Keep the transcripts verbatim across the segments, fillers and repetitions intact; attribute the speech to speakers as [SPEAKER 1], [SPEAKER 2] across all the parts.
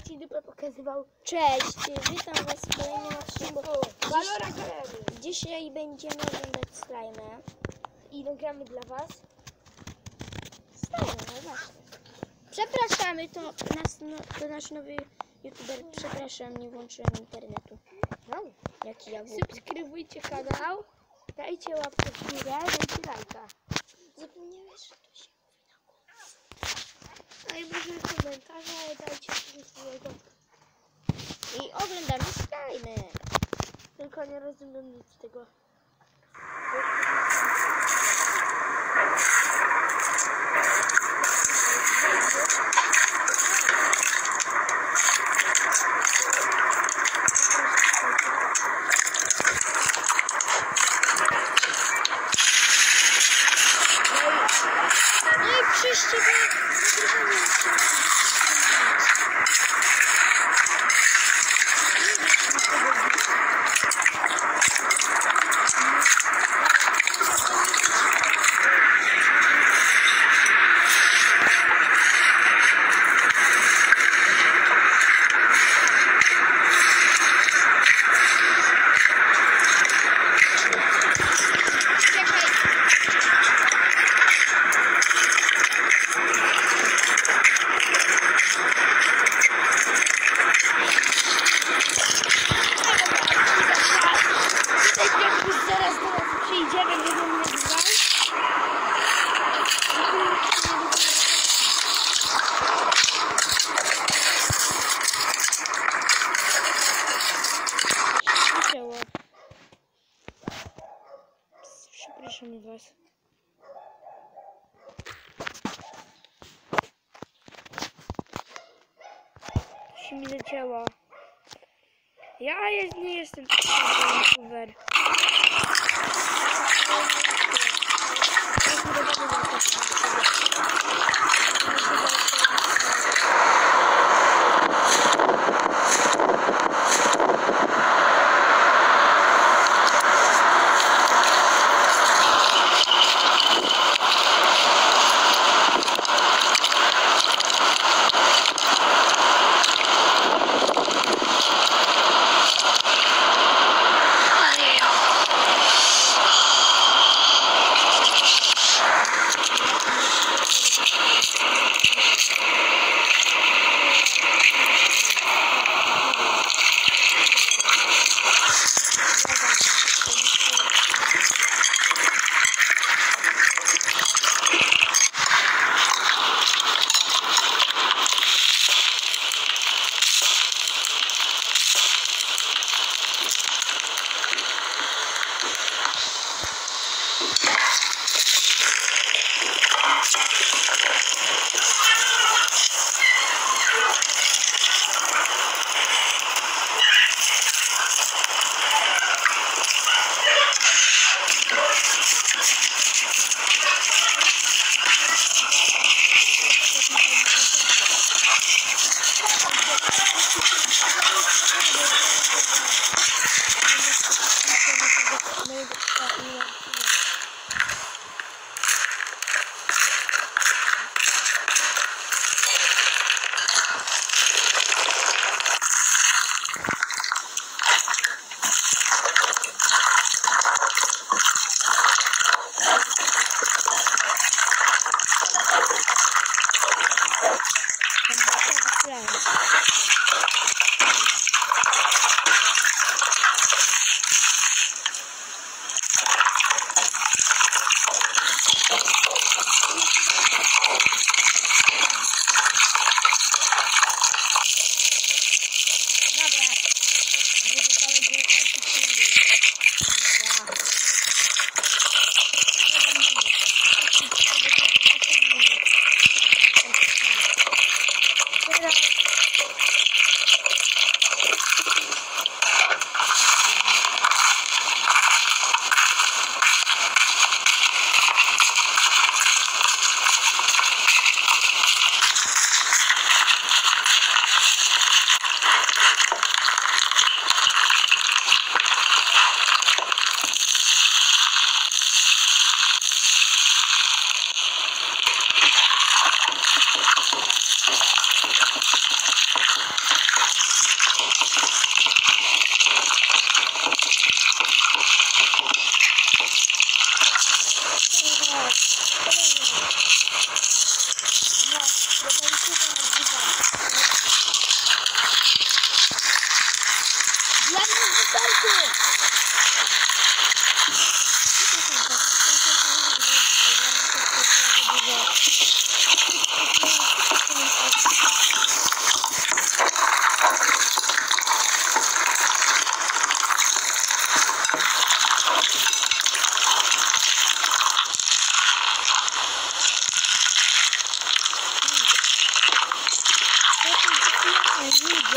[SPEAKER 1] ci dupę pokazywał.
[SPEAKER 2] Cześć, witam was w kolejnym odcinku.
[SPEAKER 1] Valora gramy.
[SPEAKER 2] Dzisiaj będziemy oglądać slime.
[SPEAKER 1] I nagramy dla was.
[SPEAKER 2] Slime, no właśnie. Przepraszamy, to, nas, no, to nasz nowy youtuber. Przepraszam, nie włączyłem internetu.
[SPEAKER 1] No.
[SPEAKER 2] Jaki ja był.
[SPEAKER 1] Subskrybujcie kanał. Dajcie łapkę w górę, dajcie lajka.
[SPEAKER 2] Zapomniałeś, że to się mówi na głos.
[SPEAKER 1] No i może komentarze, dajcie coś swojego.
[SPEAKER 2] I oglądamy slime.
[SPEAKER 1] Tylko nie rozumiem nic z tego.
[SPEAKER 2] No i przyjście do
[SPEAKER 1] Zaraz do nas przyjdzie, będziemy mnie dzwonić.
[SPEAKER 2] Zaczęło. Przepraszam was.
[SPEAKER 1] To się mi zacięło. Ja jest, nie jestem taki youtuber. Nie, nie idzie.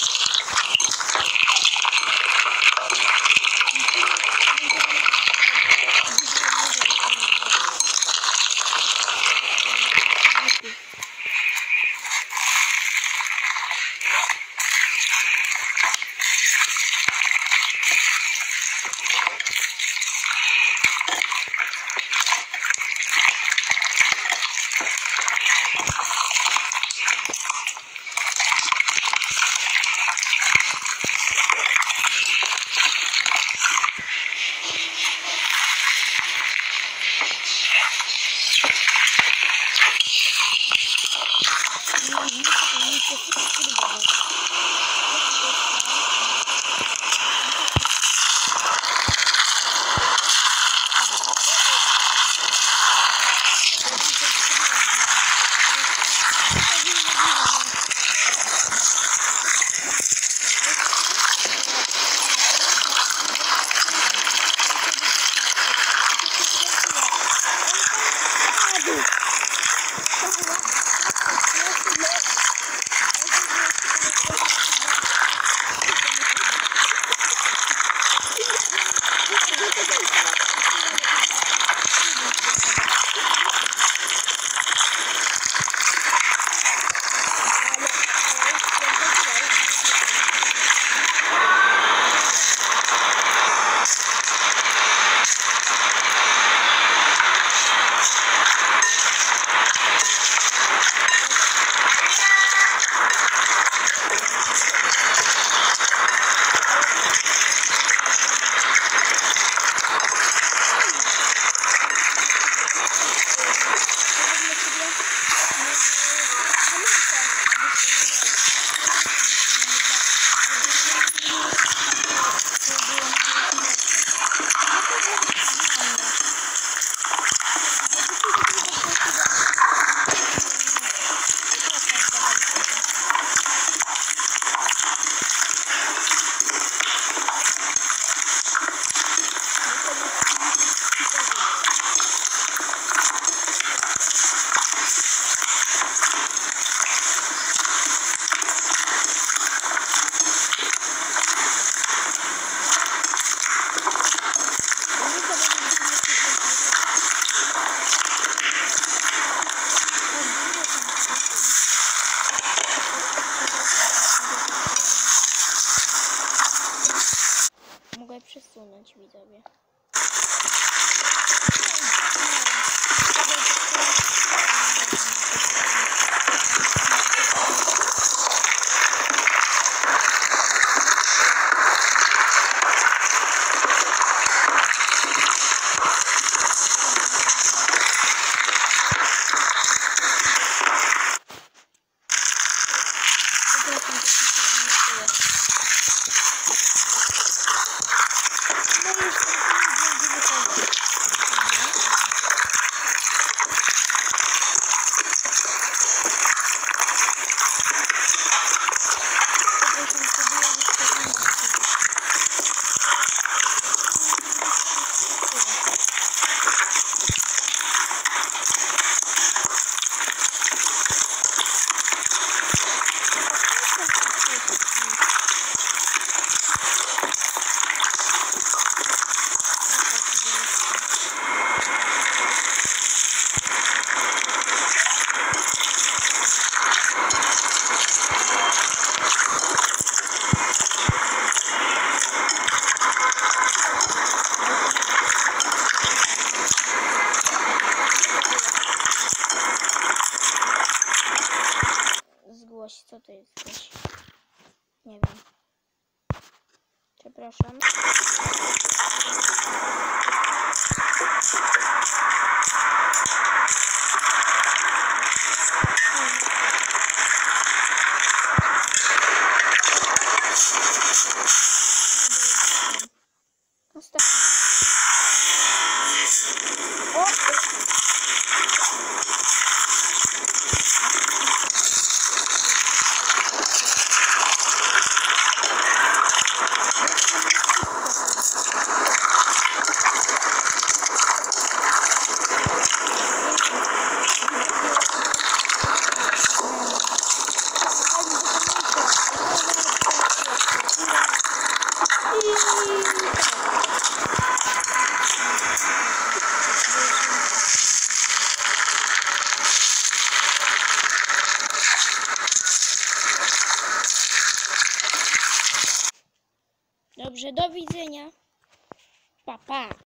[SPEAKER 2] Mogę przesunąć, widzowie. Zgłoś, co to jest? Zgłoś. Nie wiem. Przepraszam. Ostatni. O! Dobrze, do widzenia. Pa, pa.